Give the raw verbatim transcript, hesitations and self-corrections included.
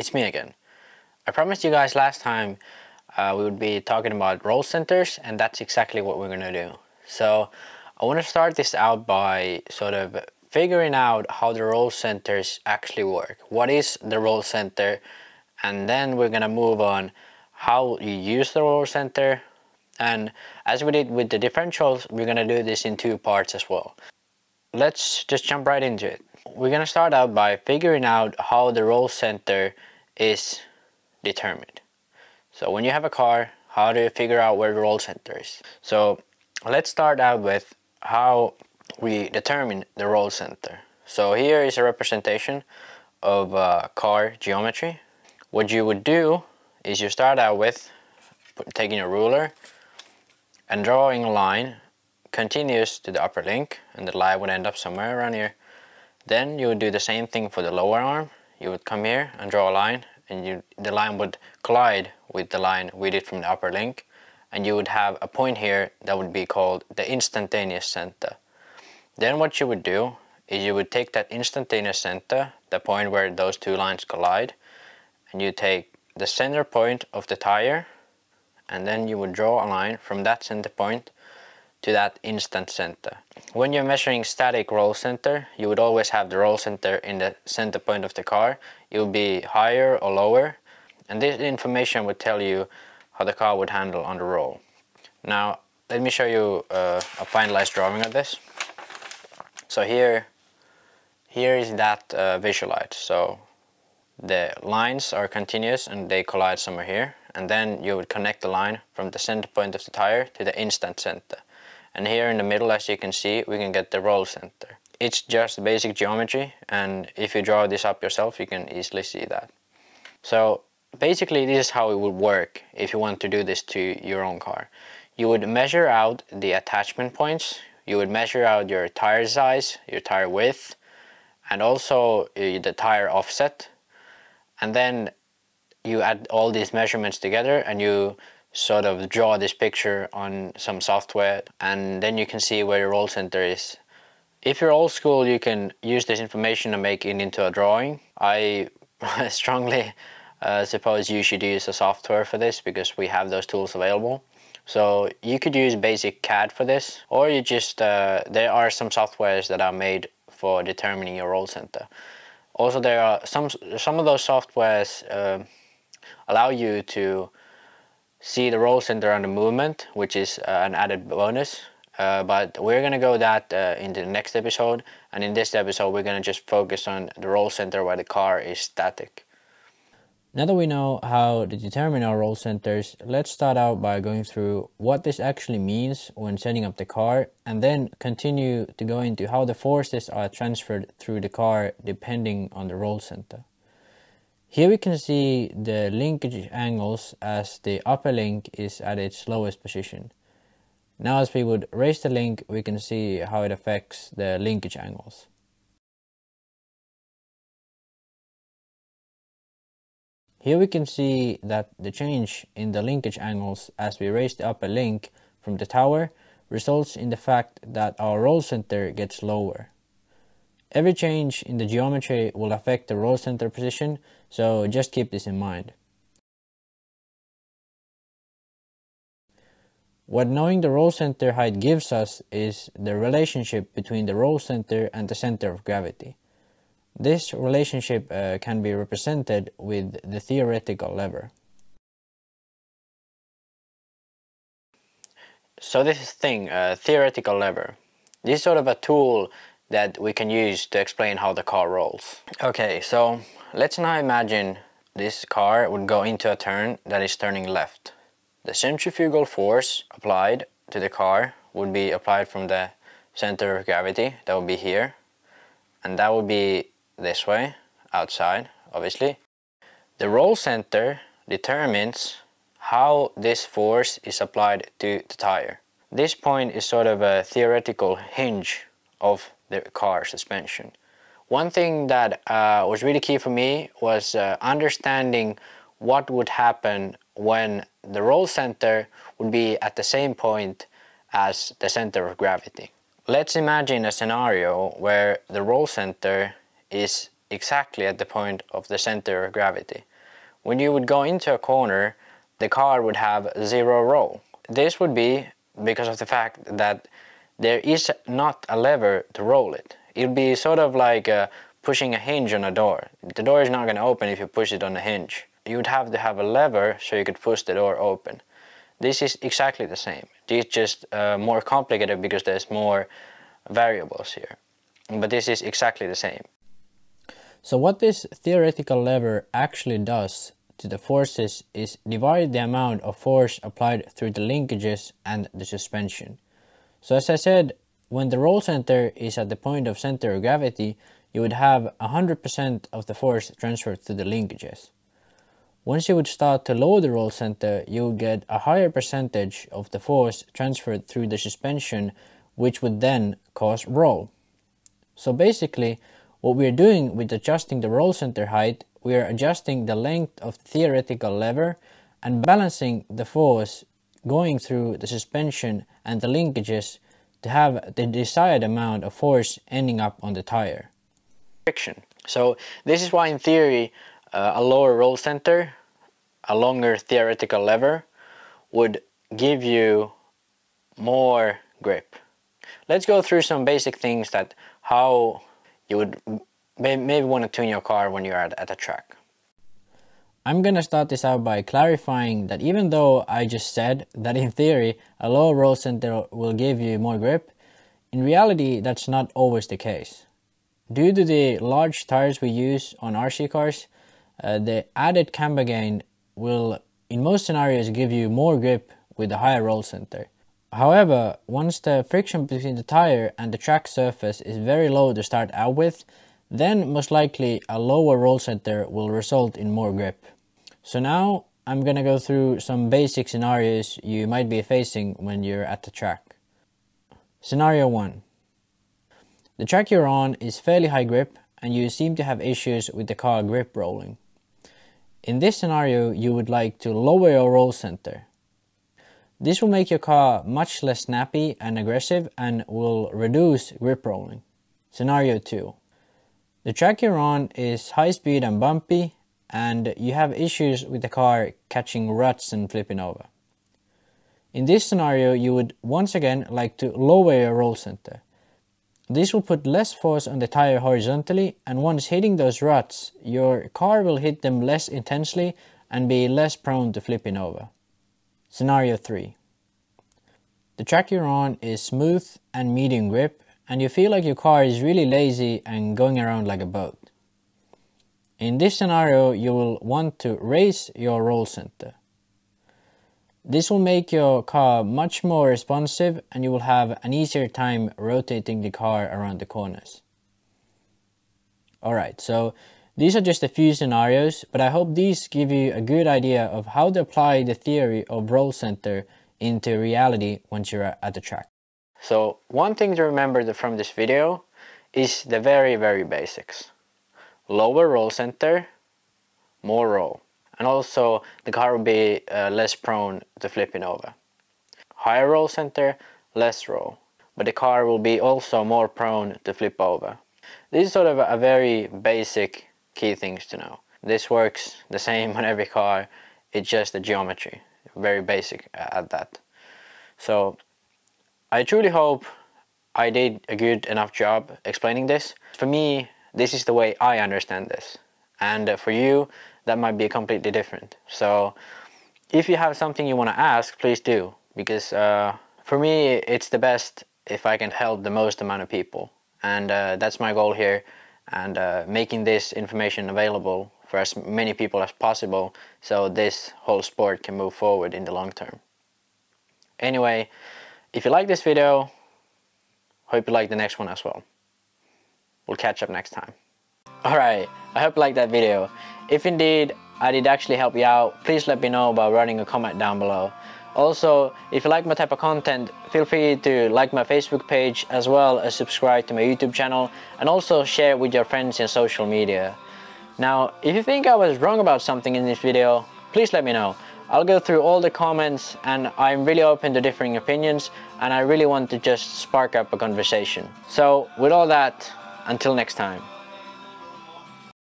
it's me again. I promised you guys last time uh, we would be talking about roll centers, and that's exactly what we're gonna do. So I want to start this out by sort of figuring out how the roll centers actually work. What is the roll center? And then we're gonna move on how you use the roll center. And as we did with the differentials, we're gonna do this in two parts as well. Let's just jump right into it. We're gonna start out by figuring out how the roll center is determined. So when you have a car, how do you figure out where the roll center is? So let's start out with how we determine the roll center. So here is a representation of uh, car geometry. What you would do is you start out with taking a ruler and drawing a line continuous to the upper link, and the line would end up somewhere around here. Then you would do the same thing for the lower arm. You would come here and draw a line, and you, the line would collide with the line we did from the upper link, and you would have a point here that would be called the instantaneous center. Then what you would do is you would take that instantaneous center, the point where those two lines collide, and you take the center point of the tire, and then you would draw a line from that center point to that instant center. When you're measuring static roll center, you would always have the roll center in the center point of the car. It would be higher or lower, and this information would tell you how the car would handle on the roll. Now let me show you uh, a finalized drawing of this. So here, here is that uh, visualized. So the lines are continuous and they collide somewhere here, and then you would connect the line from the center point of the tire to the instant center. And here in the middle, as you can see, we can get the roll center. It's just basic geometry, and if you draw this up yourself, you can easily see that. So basically this is how it would work if you want to do this to your own car. You would measure out the attachment points, you would measure out your tire size, your tire width, and also the tire offset. And then you add all these measurements together and you sort of draw this picture on some software, and then you can see where your roll center is. If you're old school, you can use this information and make it into a drawing. I strongly uh, suppose you should use a software for this because we have those tools available. So you could use basic C A D for this, or you just, uh, there are some softwares that are made for determining your roll center. Also, there are some, some of those softwares uh, allow you to see the roll center on the movement, which is uh, an added bonus. Uh, but we're gonna go that uh, in the next episode, and in this episode we're gonna just focus on the roll center where the car is static. Now that we know how to determine our roll centers, let's start out by going through what this actually means when setting up the car, and then continue to go into how the forces are transferred through the car depending on the roll center. Here we can see the linkage angles as the upper link is at its lowest position. Now as we would raise the link, we can see how it affects the linkage angles. Here we can see that the change in the linkage angles as we raise the upper link from the tower results in the fact that our roll center gets lower. Every change in the geometry will affect the roll center position, so just keep this in mind. What knowing the roll center height gives us is the relationship between the roll center and the center of gravity. This relationship uh, can be represented with the theoretical lever. So this is the thing, uh, theoretical lever. This is sort of a tool that we can use to explain how the car rolls. Okay, so let's now imagine this car would go into a turn that is turning left. The centrifugal force applied to the car would be applied from the center of gravity, that would be here, and that would be this way, outside, obviously. The roll center determines how this force is applied to the tire. This point is sort of a theoretical hinge of the car suspension. One thing that uh, was really key for me was uh, understanding what would happen when the roll center would be at the same point as the center of gravity. Let's imagine a scenario where the roll center is exactly at the point of the center of gravity. when you would go into a corner, the car would have zero roll. This would be because of the fact that there is not a lever to roll it. It would be sort of like uh, pushing a hinge on a door. The door is not going to open if you push it on a hinge. You would have to have a lever so you could push the door open. This is exactly the same. It's just uh, more complicated because there's more variables here. But this is exactly the same. So what this theoretical lever actually does to the forces is divide the amount of force applied through the linkages and the suspension. So as I said, when the roll center is at the point of center of gravity, you would have one hundred percent of the force transferred to the linkages. Once you would start to lower the roll center, you would get a higher percentage of the force transferred through the suspension, which would then cause roll. So basically, what we are doing with adjusting the roll center height, we are adjusting the length of the theoretical lever and balancing the force going through the suspension and the linkages to have the desired amount of force ending up on the tire. Friction. So this is why in theory uh, a lower roll center, a longer theoretical lever would give you more grip. Let's go through some basic things that how you would maybe want to tune your car when you're at, at a track. I'm gonna start this out by clarifying that even though I just said that in theory a lower roll center will give you more grip, in reality that's not always the case. Due to the large tires we use on R C cars, uh, the added camber gain will in most scenarios give you more grip with a higher roll center. However, once the friction between the tire and the track surface is very low to start out with, then most likely a lower roll center will result in more grip. So now I'm gonna go through some basic scenarios you might be facing when you're at the track. Scenario one. The track you're on is fairly high grip and you seem to have issues with the car grip rolling. In this scenario, you would like to lower your roll center. This will make your car much less snappy and aggressive and will reduce grip rolling. Scenario two. The track you're on is high speed and bumpy and you have issues with the car catching ruts and flipping over. In this scenario, you would once again like to lower your roll center. This will put less force on the tire horizontally, and once hitting those ruts, your car will hit them less intensely and be less prone to flipping over. Scenario three. The track you're on is smooth and medium grip and you feel like your car is really lazy and going around like a boat. In this scenario, you will want to raise your roll center. This will make your car much more responsive and you will have an easier time rotating the car around the corners. Alright, so these are just a few scenarios, but I hope these give you a good idea of how to apply the theory of roll center into reality once you're at the track. So one thing to remember from this video is the very very basics. Lower roll center, more roll. And also the car will be uh, less prone to flipping over. Higher roll center, less roll. But the car will be also more prone to flip over. This is sort of a very basic key things to know. This works the same on every car, it's just the geometry. Very basic at that. So I truly hope I did a good enough job explaining this. For me, this is the way I understand this. And for you, that might be completely different. So if you have something you want to ask, please do. Because uh, for me, it's the best if I can help the most amount of people. And uh, that's my goal here. And uh, making this information available for as many people as possible so this whole sport can move forward in the long term. Anyway, if you like this video, hope you like the next one as well. We'll catch up next time. Alright, I hope you liked that video. If indeed I did actually help you out, please let me know by writing a comment down below. Also, if you like my type of content, feel free to like my Facebook page as well as subscribe to my YouTube channel and also share it with your friends in social media. Now, if you think I was wrong about something in this video, please let me know. I'll go through all the comments and I'm really open to differing opinions and I really want to just spark up a conversation. So with all that, until next time.